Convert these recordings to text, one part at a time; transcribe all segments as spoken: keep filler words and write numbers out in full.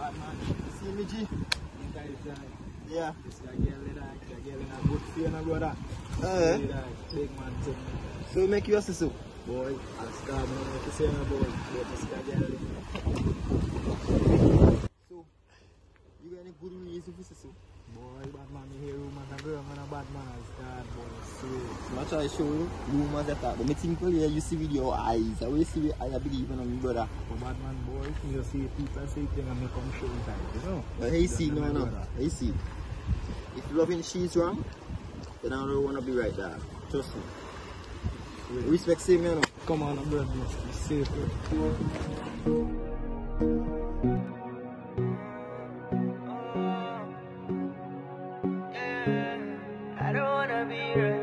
See me, G? Yeah. This guy girl in a girl in a good feeling, brother. Uh, Big man thing. so make you a sister. Boy, I'll start make you say no boy. But this guy girl. So, you got any good reason for sister? Boy, bad man, you hear rumors and girl, man, a bad man as God, boy. So, I try to show you rumors that but me think yeah, you see with your eyes. I will see with I believe in me, brother. But bad man, boy, you just see people say things and me come show you that, you know. But hey, see, no, no. Hey, see. If loving she's wrong, then I don't want to be right there. Trust me. Wait. Respect same, you know. Come on, I'm brother, be safe. I don't wanna be right.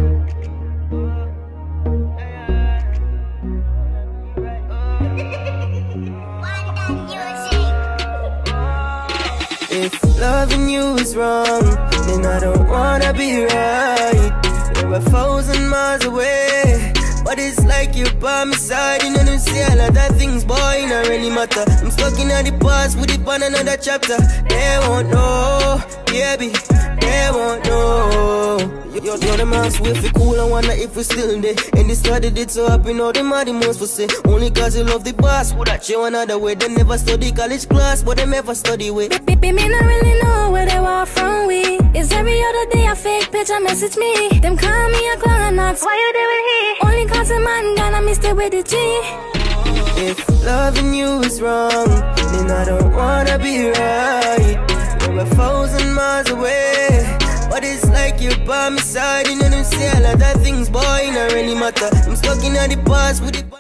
If loving you is wrong, then I don't wanna be right. We're a thousand miles away, but it's like you're by my side. You know them say all of that things, boy, it don't really matter. I'm stuck in the past with it on another chapter. They won't know, baby, they won't know. You're, you're the man, so if we cool, I wonder if we still there. And they started it so happy, now them are the most for say. Only cause you love the boss, would that Jauwan Hadaway. They never study college class, but they never study with. Baby, me not really know where they want from we. It's every other day a fake picture message me. Them call me a clown and ask, why you doing here? Only cause a man gonna miss it with the G. If loving you is wrong, then I don't wanna be right. We're a thousand miles away, but it's like you're by my side. You know them say all of that things, boy, it don't really matter. I'm stuck in the past with it.